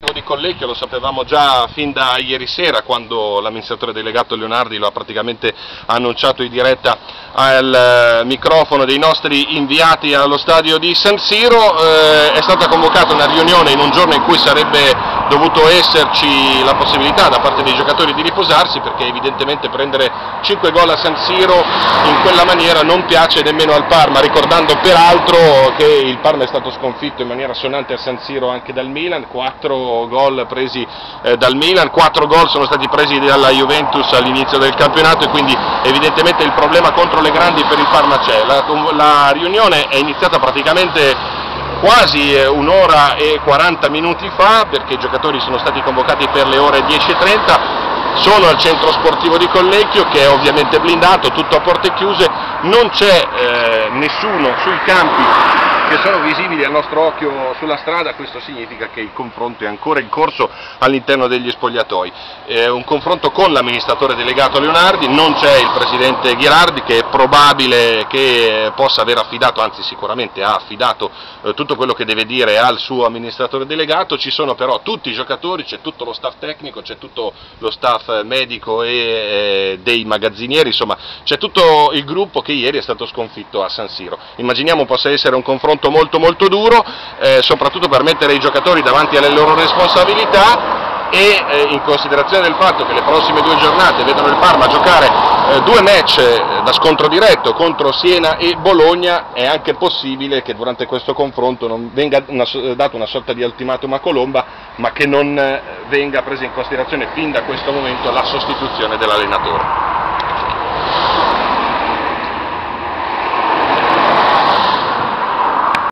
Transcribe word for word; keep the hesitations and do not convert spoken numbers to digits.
Sportivo di Collecchio lo sapevamo già fin da ieri sera, quando l'amministratore delegato Leonardi lo ha praticamente annunciato in diretta al microfono dei nostri inviati allo stadio di San Siro. Eh, è stata convocata una riunione in un giorno in cui sarebbe dovuto esserci la possibilità da parte dei giocatori di riposarsi, perché evidentemente prendere cinque gol a San Siro in quella maniera non piace nemmeno al Parma, ricordando peraltro che il Parma è stato sconfitto in maniera sonante a San Siro anche dal Milan, quattro gol presi eh, dal Milan, quattro gol sono stati presi dalla Juventus all'inizio del campionato, e quindi evidentemente il problema contro le grandi per il Parma c'è. La, la riunione è iniziata praticamente quasi un'ora e quaranta minuti fa, perché i giocatori sono stati convocati per le ore dieci e trenta. Sono al centro sportivo di Collecchio, che è ovviamente blindato, tutto a porte chiuse, non c'è eh, nessuno sui campi che sono visibili al nostro occhio sulla strada. Questo significa che il confronto è ancora in corso all'interno degli spogliatoi. È un confronto con l'amministratore delegato Leonardi, non c'è il presidente Ghirardi, che è probabile che possa aver affidato, anzi sicuramente ha affidato eh, tutto quello che deve dire al suo amministratore delegato. Ci sono però tutti i giocatori, c'è tutto lo staff tecnico, c'è tutto lo staff medico e eh, dei magazzinieri, insomma c'è tutto il gruppo che ieri è stato sconfitto a San Siro. Immaginiamo possa essere un confronto molto molto duro, eh, soprattutto per mettere i giocatori davanti alle loro responsabilità, e eh, in considerazione del fatto che le prossime due giornate vedono il Parma giocare eh, due match eh, da scontro diretto contro Siena e Bologna, è anche possibile che durante questo confronto non venga una, dato una sorta di ultimatum a Colomba, ma che non eh, venga presa in considerazione fin da questo momento la sostituzione dell'allenatore.